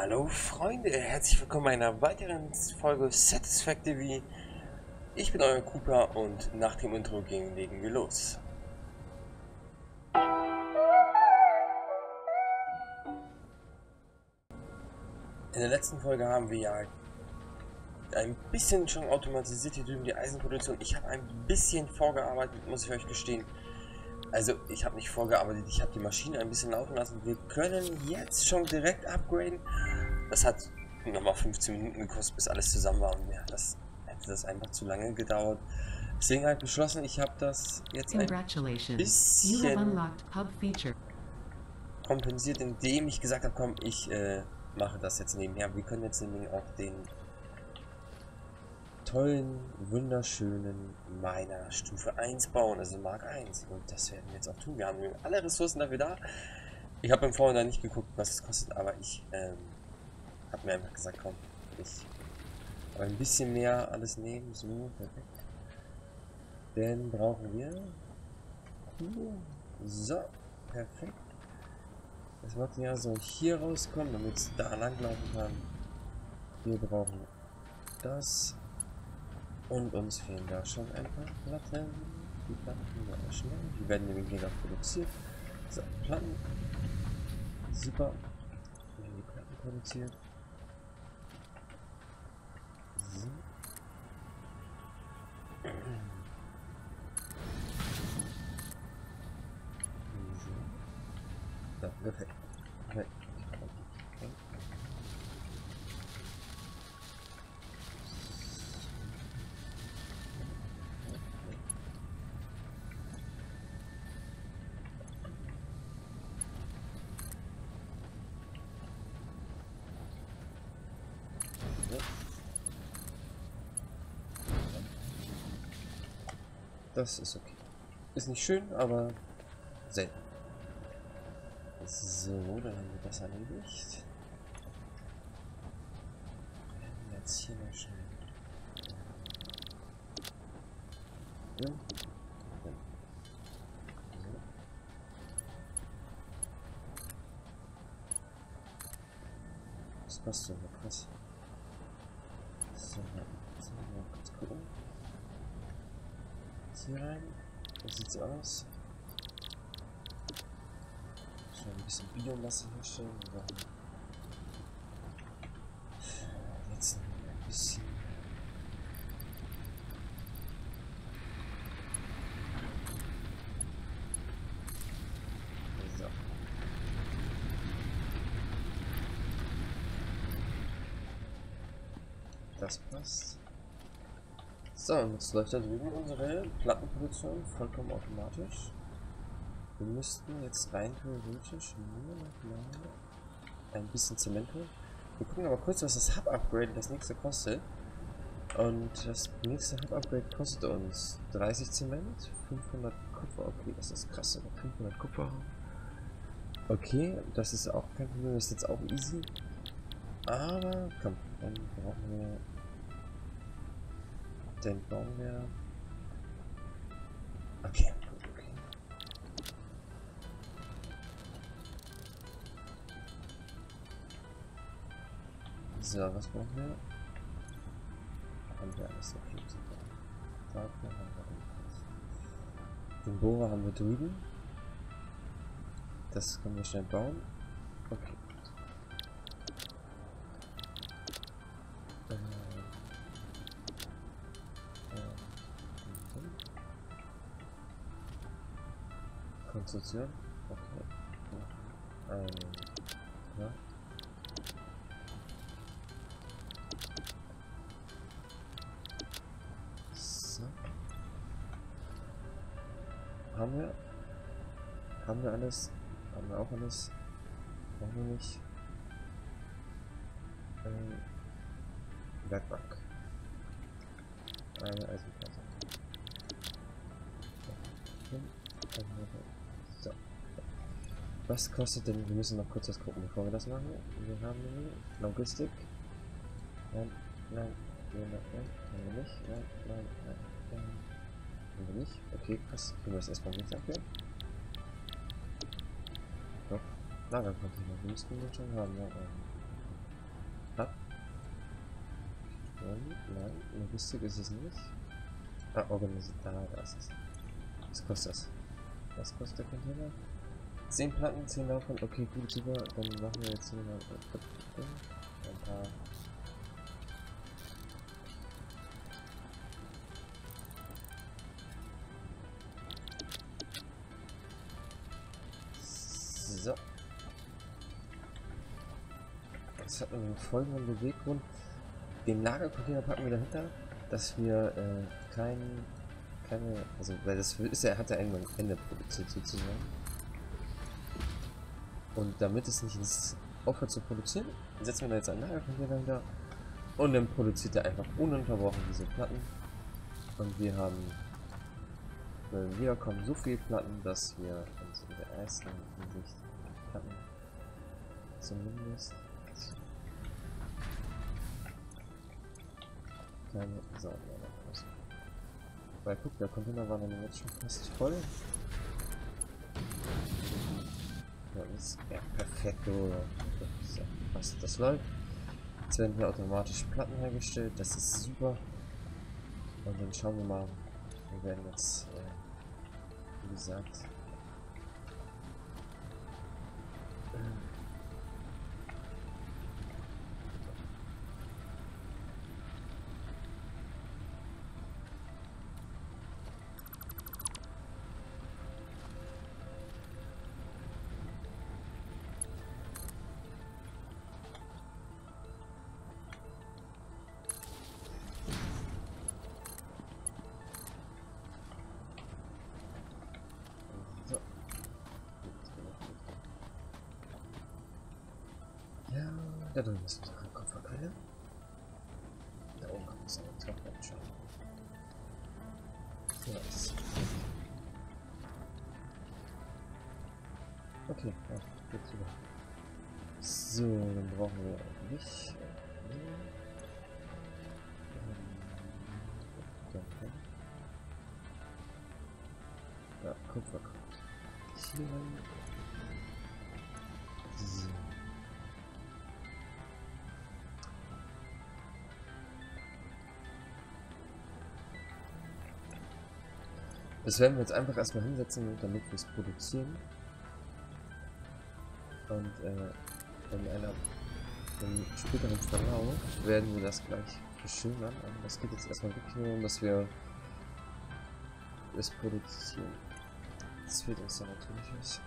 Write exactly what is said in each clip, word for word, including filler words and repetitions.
Hallo Freunde, herzlich willkommen bei einer weiteren Folge Satisfactory. Ich bin euer Cooper und nach dem Intro gehen legen wir los. In der letzten Folge haben wir ja ein bisschen schon automatisiert hier drüben die Eisenproduktion. Ich habe ein bisschen vorgearbeitet, muss ich euch gestehen. Also ich habe nicht vorgearbeitet, ich habe die Maschine ein bisschen laufen lassen. Wir können jetzt schon direkt upgraden. Das hat nochmal fünfzehn Minuten gekostet, bis alles zusammen war. Und ja, das hätte das einfach zu lange gedauert. Deswegen habe ich beschlossen, ich habe das jetzt ein bisschen kompensiert, indem ich gesagt habe, komm, ich äh, mache das jetzt nebenher. Wir können jetzt nämlich auch den tollen, wunderschönen Miner Stufe eins bauen, also Mark eins. Und das werden wir jetzt auch tun. Wir haben alle Ressourcen dafür da. Ich habe im Vorhinein nicht geguckt, was es kostet, aber ich ähm, habe mir einfach gesagt, komm, ich aber ein bisschen mehr alles nehmen. So, perfekt. Dann brauchen wir... So, perfekt. Das wird ja so hier rauskommen, damit es da lang laufen kann. Wir brauchen das. Und uns fehlen da schon ein paar Platten. Die Platten wir schnell. Die werden nämlich mega produziert. So, Platten. Super. Wir haben die Platten produziert. So. So, perfekt. Perfekt. Das ist okay. Ist nicht schön, aber selten. So, dann haben wir das erledigt. Jetzt hier noch schnell. Ja. So. Das passt so krass. So, jetzt mal kurz gucken. Hier rein. Wie sieht's aus? Schon ein bisschen Biomasse herstellen. Wir brauchen jetzt ein bisschen. So. Das passt. So, und jetzt läuft da drüben unsere Plattenproduktion vollkommen automatisch. Wir müssten jetzt rein theoretisch nur noch mal ein bisschen Zement holen. Wir gucken aber kurz, was das Hub-Upgrade das nächste kostet. Und das nächste Hub-Upgrade kostet uns dreißig Zement, fünfhundert Kupfer. Okay, das ist krass, aber fünfhundert Kupfer. Okay, das ist auch kein Problem, das ist jetzt auch easy. Aber komm, dann brauchen wir... Dann bauen wir... Okay, gut, okay. So, was brauchen wir? Haben wir alles okay, super. Dafür haben wir alles. Den Bohrer haben wir drüben. Das können wir schnell bauen. Okay. Äh, äh, Konstruktion. Okay. Ähm, ja. So. Haben wir? Haben wir alles? Haben wir auch alles? Brauchen wir nicht? Ähm, Werkbank. Eine Eisenplatte. So. Was kostet denn? Wir müssen noch kurz was gucken, bevor wir das machen. Wir haben Logistik. Nein, nein, nein, nein, nein, haben wir nicht. Nein, nein, nein, nein. Haben wir nicht. Okay, krass. Können wir das erstmal nicht abgeben? Doch. Lagercontainer, wir müssten wir schon haben, ja. Nein, Logistik ist es nicht. Ah, organisiert. Da, da ist es. Was kostet das? Was kostet der Container? zehn Platten, zehn davon. Okay, gut, super. Dann machen wir jetzt hier mal ein paar. So. Das hat einen folgenden Beweggrund. Den Lagercontainer packen wir dahinter, dass wir äh, kein, keine, also weil das ist ja, hat ja ein Ende produziert sozusagen. Und damit es nicht ins aufhört zu produzieren, setzen wir da jetzt einen Lagercontainer dahinter und dann produziert er einfach ununterbrochen diese Platten. Und wir haben, wenn wir kommen, so viele Platten, dass wir uns in der ersten Hinsicht Platten zumindest keine Sorgen mehr machen müssen. Weil guck, der Container war dann jetzt schon fast voll. Ja, das ist ja perfekt, oder? So, was das läuft. Jetzt werden hier automatisch Platten hergestellt, das ist super. Und dann schauen wir mal, wir werden jetzt, äh, wie gesagt, so. Ja, da drüben ist unsere Kupferquelle. Da oben kommt es eine Treppe anschauen. Ja, ist. Okay, ja, geht's über. So, dann brauchen wir nicht. Ja, Kupfer kommt hier rein. So. Das werden wir jetzt einfach erstmal hinsetzen, damit wir es produzieren. Und äh, in einer im späteren Verlauf werden wir das gleich verschönern. Aber das geht jetzt erstmal wirklich nur um, dass wir es produzieren. Das fehlt uns dann natürlich was.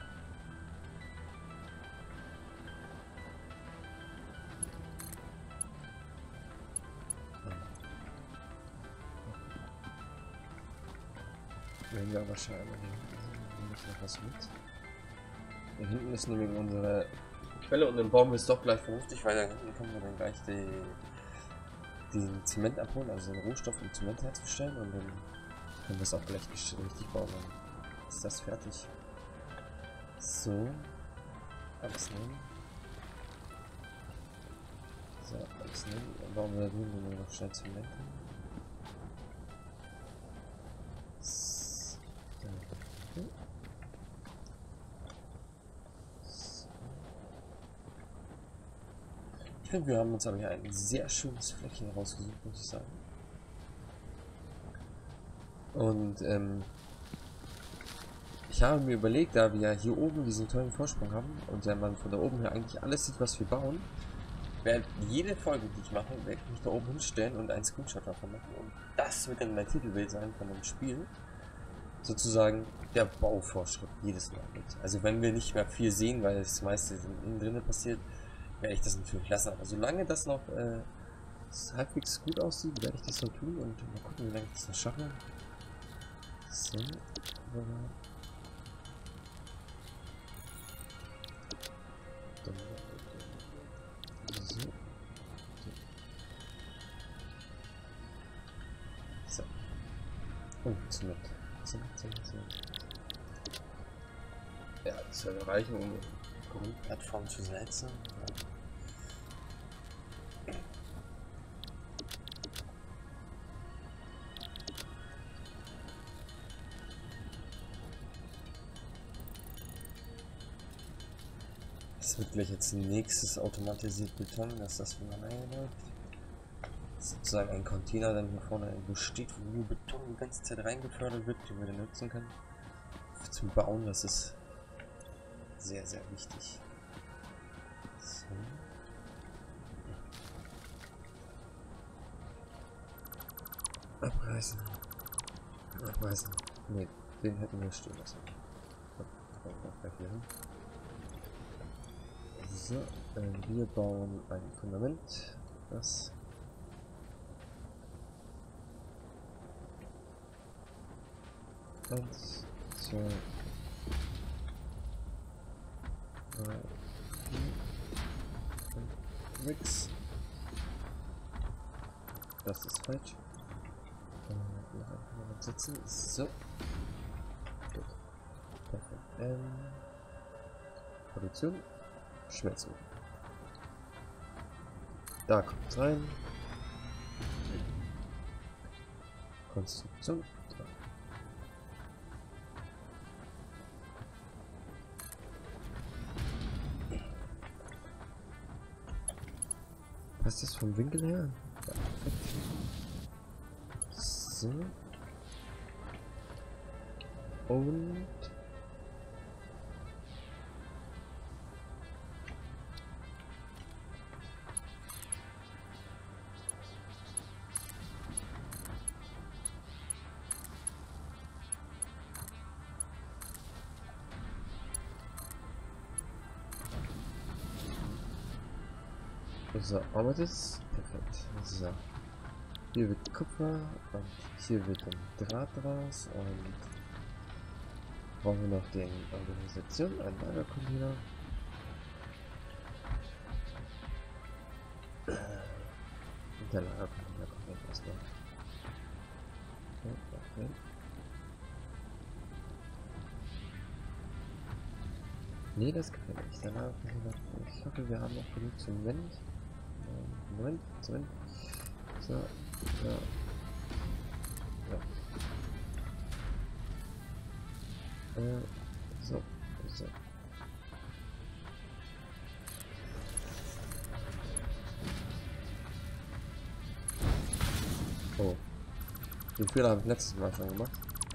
Wenn wir aber scheinbar nehmen wir noch was mit. Hier hinten ist nämlich unsere Quelle und dann bauen wir es doch gleich vernünftig, weil da hinten können wir dann gleich die, den Zement abholen, also den Rohstoff, um Zement herzustellen, und dann können wir es auch gleich richtig bauen. Dann ist das fertig. So, alles nehmen. So, alles nehmen. Dann bauen wir da drüben nur noch schnell Zement hin. Ich finde, wir haben uns aber hier ein sehr schönes Fleckchen rausgesucht, muss ich sagen. Und ähm, ich habe mir überlegt, da wir ja hier oben diesen tollen Vorsprung haben und ja man von da oben her eigentlich alles sieht, was wir bauen, werde jede Folge, die ich mache, werde ich mich da oben hinstellen und einen Screenshot davon machen. Und das wird dann mein Titelbild sein von dem Spiel. Sozusagen der Baufortschritt jedes Mal mit. Also wenn wir nicht mehr viel sehen, weil das meiste innen drinnen passiert, werde ich das natürlich lassen. Aber solange das noch äh, halbwegs gut aussieht, werde ich das noch tun und mal gucken, wie lange ich das noch schaffe. So. So. So. Oh, Zement. Zement, Zement, Zement. Ja, das soll reichen, um die Grundplattform zu setzen. Ja. Das wird gleich jetzt nächstes automatisiert Beton, dass das von alleine läuft. sozusagen ein Container dann hier vorne irgendwo steht, wo nur Beton die ganze Zeit reingefördert wird, den wir dann nutzen können. Zum Bauen, das ist sehr, sehr wichtig. So. Abreißen. Abreißen. Ne, den hätten wir stehen lassen. So, äh, wir bauen ein Fundament, das eins, zwei, drei, vier, fünf, sechs. Das ist falsch. Äh, noch ein Fundament setzen. So. Gut. Perfekt. Ähm, Produktion. Schmelzofen. Da kommt rein. Konstruktion. Da. Passt das vom Winkel her? Ja, perfekt. So. Und so, aber das perfekt. So. Hier wird Kupfer und hier wird dann Draht draus und brauchen wir noch den Organisation, einen Lagercontainer. Der Lagercontainer kommt jetzt erstmal. Okay. Nee, das gefällt mir nicht. Der Lagercontainer. Ich hoffe, wir haben noch genug Zement. Moment, Zement. So, ja. Ja. Äh, so, so. Oh. Den Fehler habe ich letztes Mal schon gemacht.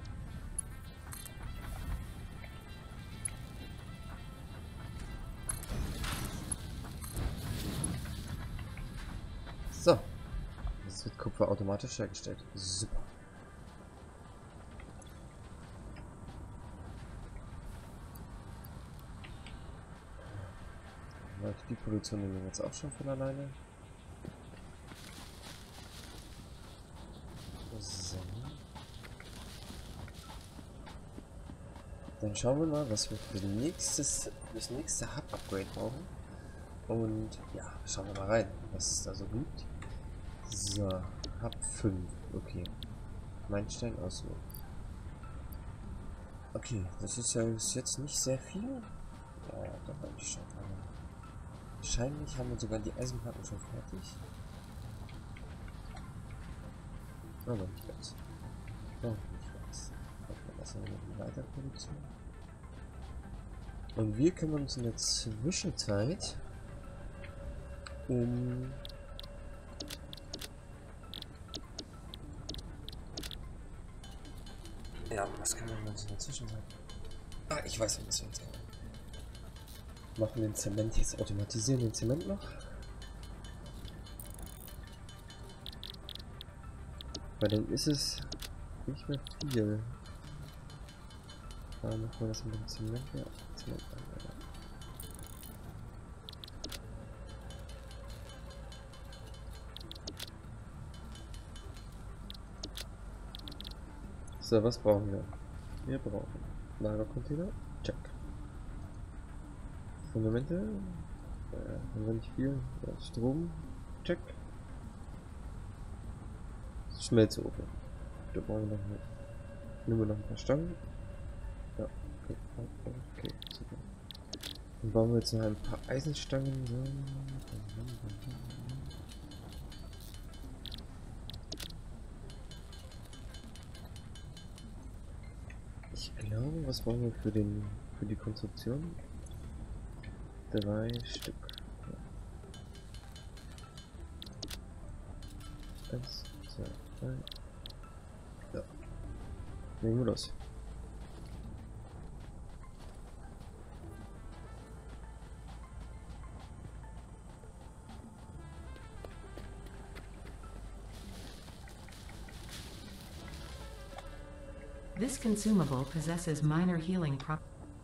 So. Jetzt wird Kupfer automatisch hergestellt. Super. Läuft die Produktion nehmen wir jetzt auch schon von alleine. So. Dann schauen wir mal, was wir für nächstes, das nächste Hub-Upgrade brauchen. Und ja, schauen wir mal rein, was es da so gibt. So, Hub fünf, okay. Meilenstein auswählen. Okay, das ist ja jetzt nicht sehr viel. Ja, doch eigentlich schon. Wahrscheinlich haben wir sogar die Eisenplatten schon fertig. Aber nicht ganz. Oh, nicht ganz. Das ist eine Weiterproduktion. Und wir kümmern uns in der Zwischenzeit um ja, was können wir uns in der Zwischenzeit? Ah, ich weiß, was wir jetzt können. Machen den Zement jetzt, automatisieren den Zement noch. Weil dann ist es nicht mehr viel. Da machen wir das mit dem Zement. Ja, Zement an, ja. So, was brauchen wir? Wir brauchen Lagercontainer. Check. Fundamente. Äh, haben wir nicht viel. Ja, Strom. Check. Schmelzofen. Da brauchen wir noch eine. Nehmen wir noch ein paar Stangen. Ja, okay. Okay, super. Dann bauen wir jetzt noch ein paar Eisenstangen. So. Ich glaube, was brauchen wir für den für die Konstruktion? Drei Stück. Ja. Eins, zwei, drei. Ja. Legen wir los. This consumable possesses minor healing prop.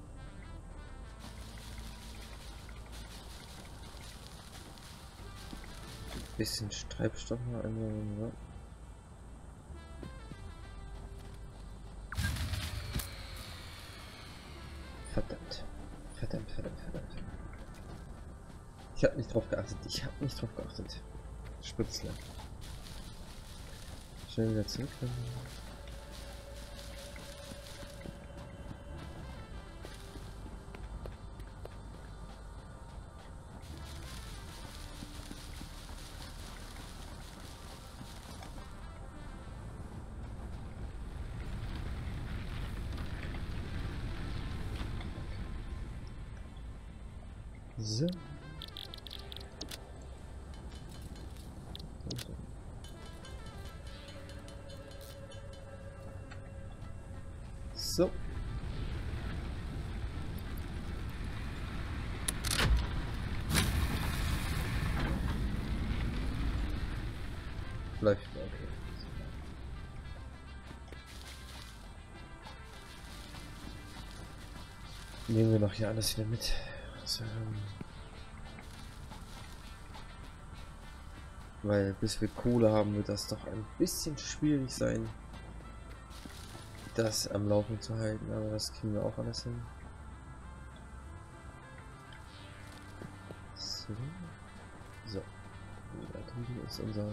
Bisschen Treibstoff mal einmal. Ja. Verdammt. Verdammt, verdammt, verdammt. Ich habe nicht drauf geachtet. Ich habe nicht drauf geachtet. Spitzler. Schnell wieder zurück. So. So. Läuft, okay. Nehmen wir noch hier alles wieder mit. So, ähm, weil bis wir Kohle haben, wird das doch ein bisschen schwierig sein, das am Laufen zu halten, aber das kriegen wir auch alles hin. So, so. Da drüben ist unser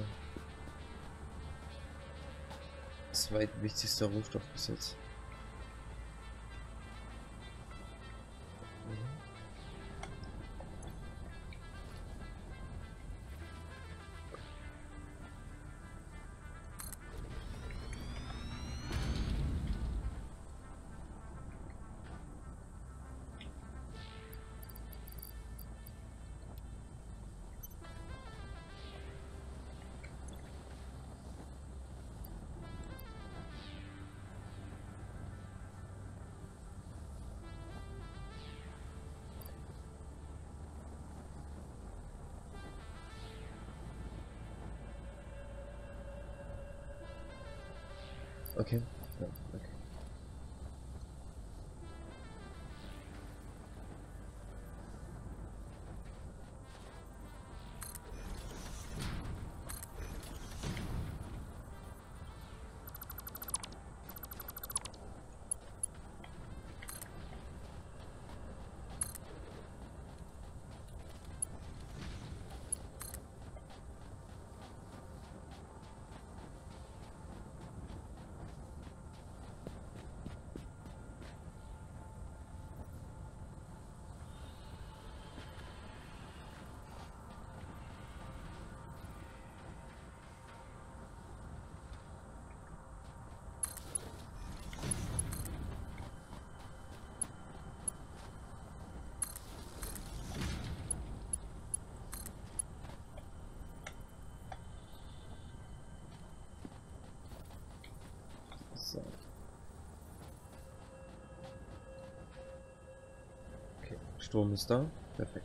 zweitwichtigster Rohstoff bis jetzt. Okay. Ja, okay. So. Okay, Strom ist da. Perfekt.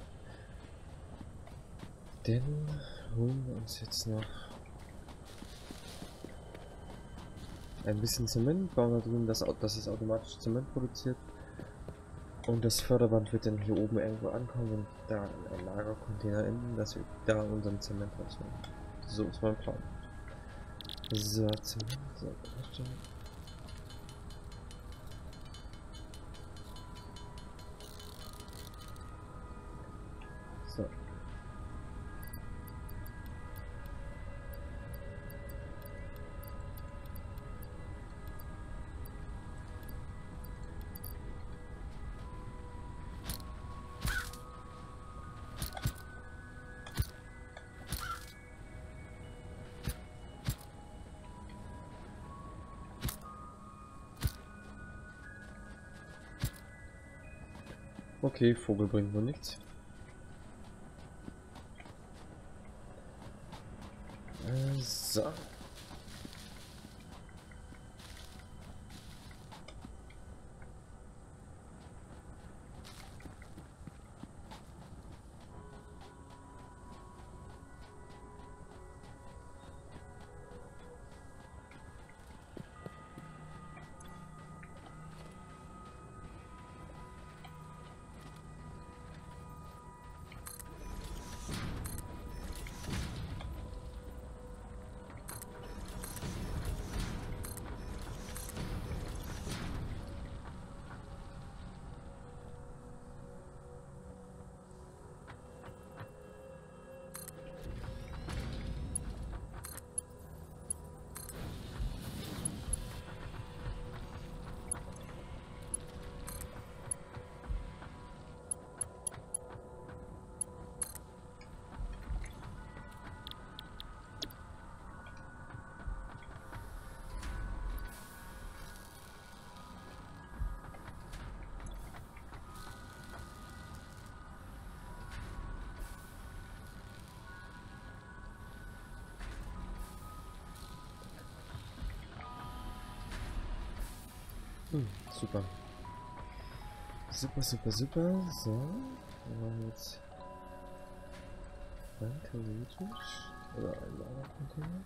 Dann holen wir uns jetzt noch ein bisschen Zement, bauen da drüben, dass, dass es automatisch Zement produziert. Und das Förderband wird dann hier oben irgendwo ankommen und da in einen Lagercontainer enden, dass wir da unseren Zement rausholen. So ist mein Plan. So, Zement, so, so. Okay, Vogel bringt wohl nichts. Äh, So. Hm, super. Super, super, super. So. Wir machen jetzt rein theoretisch. Oder ein Lagercontainer.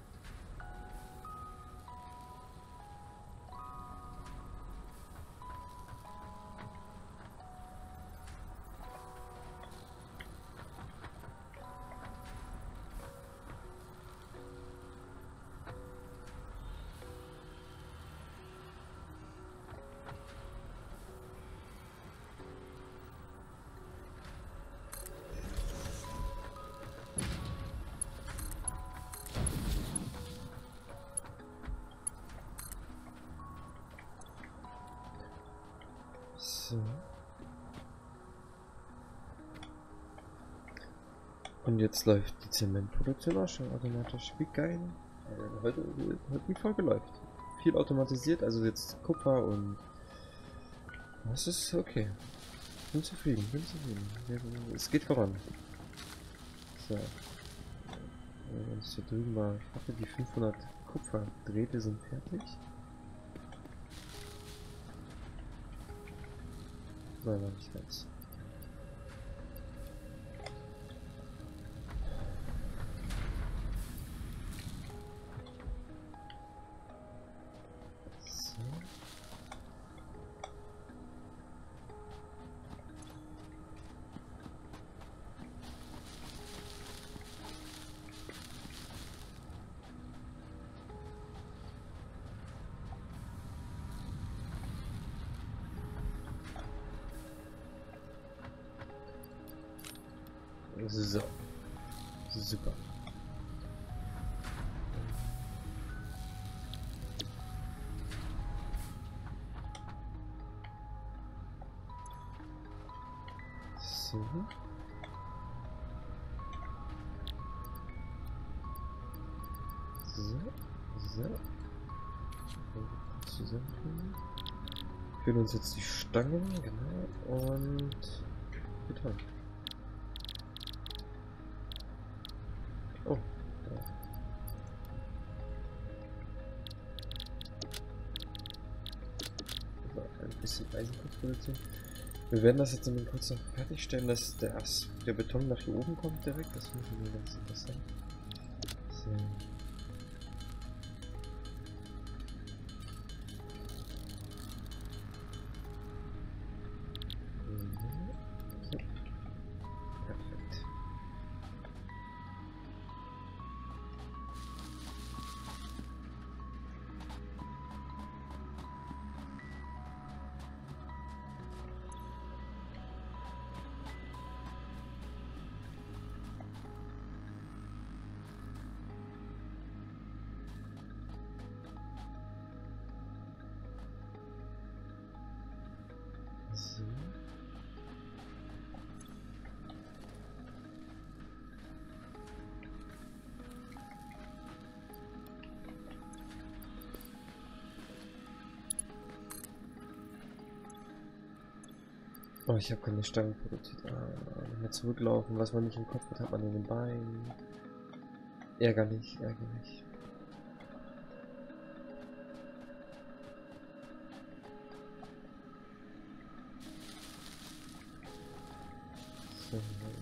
So. Und jetzt läuft die Zementproduktion auch schon automatisch. Wie geil. Äh, heute, heute die Folge läuft. Viel automatisiert, also jetzt Kupfer und das ist okay. Bin zufrieden, bin zufrieden. Ja, es geht voran. So. Wenn wir uns hier drüben mal, ich hoffe die fünfhundert Kupferdrähte sind fertig. Nein, war nicht ganz. So. So. Super. So. So. So. Zusammentun. Fehlen uns jetzt die Stangen, genau, und Beton. Oh, da. So, ein bisschen Eisenkopfproduktion. Wir werden das jetzt in kurz noch fertigstellen, dass der, der Beton nach hier oben kommt direkt. Das finde ich mir ganz interessant. So. So. Perfekt. So. Oh, ich habe keine Stangen produziert. Ah, wenn wir zurücklaufen, was man nicht im Kopf hat, hat man in den Beinen. Ärgerlich, ärgerlich.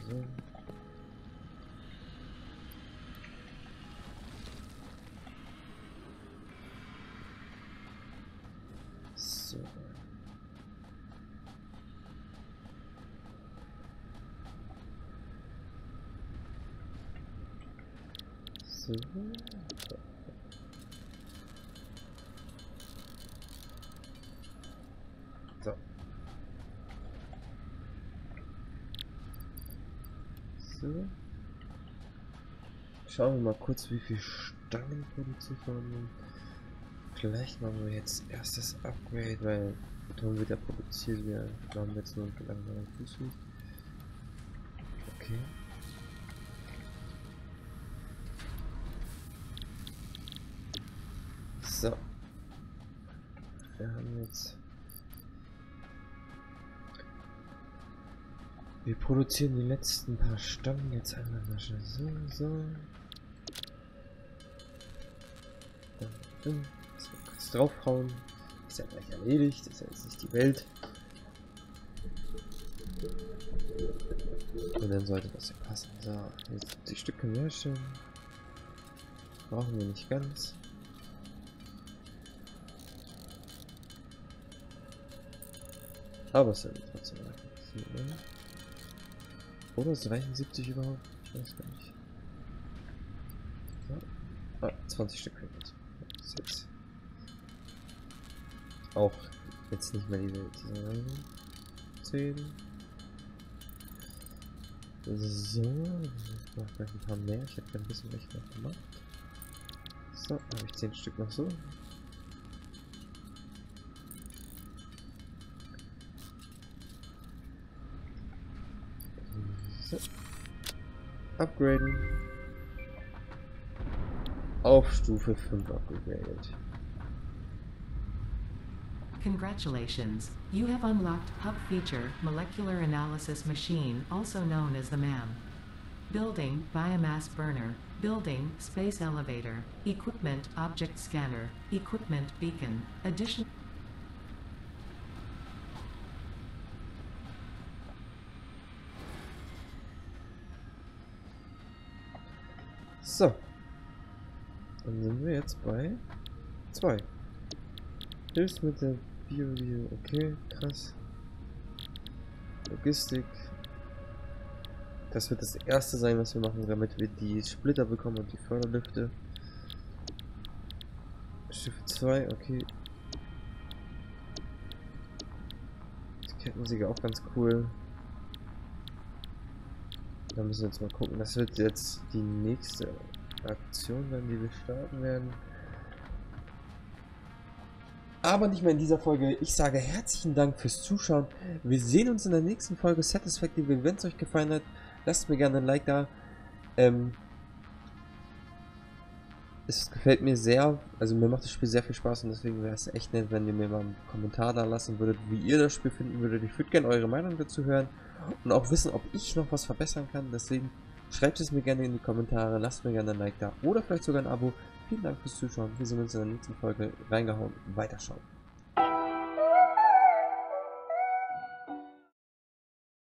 So. So. So. So. So. Schauen wir mal kurz, wie viel Stangen produziert wurden. Vielleicht machen wir jetzt erst das Upgrade, weil Beton wird ja produziert. Wir haben jetzt nur einen langsamen Fußweg. Okay. So. Wir haben jetzt. Wir produzieren die letzten paar Stangen jetzt einmal mal schnell so, so. Dann, dann. Das wird kurz draufhauen. Ist ja gleich erledigt. Ist ja jetzt nicht die Welt. Und dann sollte das ja passen. So, jetzt die Stück können wir herstellen. Brauchen wir nicht ganz. Aber es soll trotzdem reichen. Oder es reichen siebzig überhaupt? Ich weiß gar nicht. So. Ah, zwanzig Stück fehlen jetzt. Das ist jetzt auch jetzt nicht mehr die Welt. zehn. So, ich mache gleich ein paar mehr. Ich habe ein bisschen recht noch gemacht. So, habe ich zehn Stück noch so. So. Upgraden. Auf Stufe fünf abgegradet. Congratulations, you have unlocked Hub Feature Molecular Analysis Machine, also known as the M A M. Building, Biomass Burner. Building, Space Elevator. Equipment, Object Scanner. Equipment, Beacon. Addition. So. Dann sind wir jetzt bei zwei. Hilfsmittel, Bio, Bio, okay, krass. Logistik. Das wird das erste sein, was wir machen, damit wir die Splitter bekommen und die Förderlüfte. Schiff zwei, okay. Die Kettensäge auch ganz cool. Da müssen wir jetzt mal gucken. Das wird jetzt die nächste Aktion sein, die wir starten werden. Aber nicht mehr in dieser Folge. Ich sage herzlichen Dank fürs Zuschauen. Wir sehen uns in der nächsten Folge Satisfactory. Wenn es euch gefallen hat, lasst mir gerne ein Like da. Ähm, es gefällt mir sehr. Also mir macht das Spiel sehr viel Spaß und deswegen wäre es echt nett, wenn ihr mir mal einen Kommentar da lassen würdet, wie ihr das Spiel finden würdet. Ich würde gerne eure Meinung dazu hören und auch wissen, ob ich noch was verbessern kann. Deswegen schreibt es mir gerne in die Kommentare. Lasst mir gerne ein Like da oder vielleicht sogar ein Abo. Vielen Dank fürs Zuschauen. Wir sehen uns in der nächsten Folge. Reingehauen, weiterschauen.